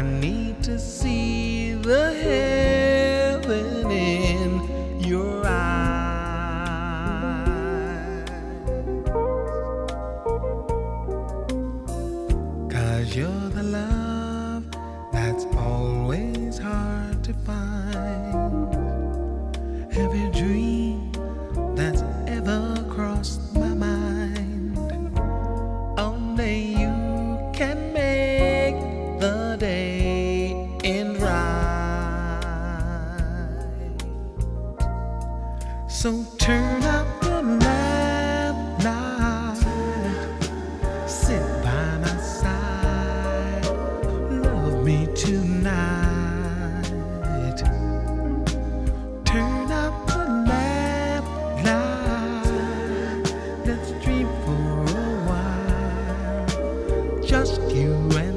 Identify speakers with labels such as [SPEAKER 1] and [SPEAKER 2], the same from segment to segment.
[SPEAKER 1] need to see the heaven in your eyes, 'cause you're the love that's always hard to find. Every dream that's ever crossed my mind, only you can make the day end right. So turn out the lamplight, sit by my side, love me tonight. Turn out the lamplight, let's dream for a while, just you and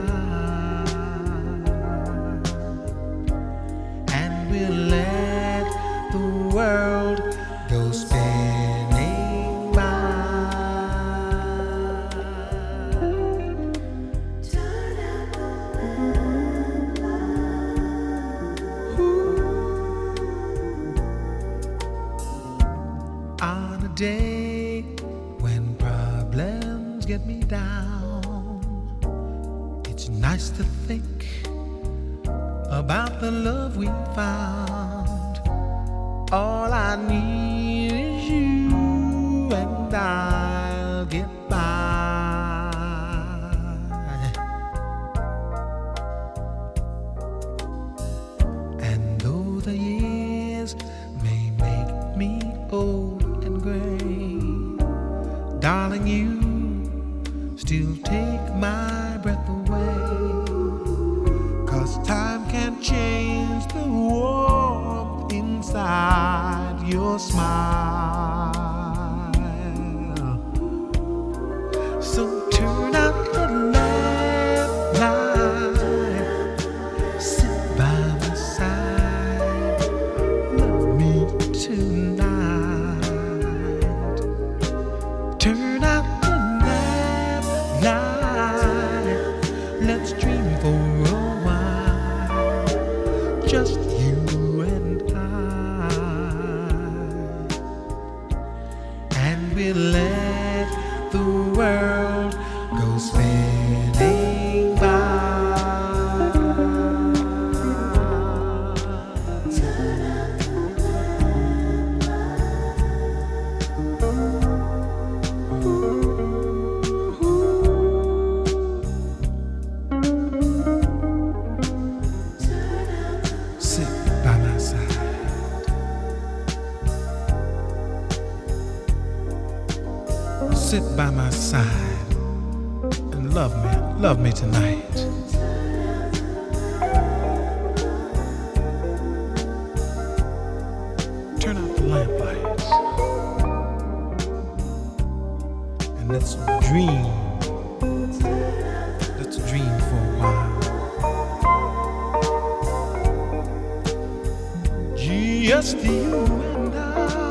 [SPEAKER 1] we'll let the world go spinning by. On a day when problems get me down, it's nice to think about the love we found. All I need is you, and I'll get by. And though the years may make me old and gray, darling, you still take my breath away. 'Cause time can change the warmth inside your smile. So turn out the lamplight, sit by my side, love me tonight. Turn out the lamplight, let's dream for a while, just you and we'll let the world go spinning by. Sit by my side, sit by my side and love me tonight. Turn out the lamplights and let's dream for a while, just you and I.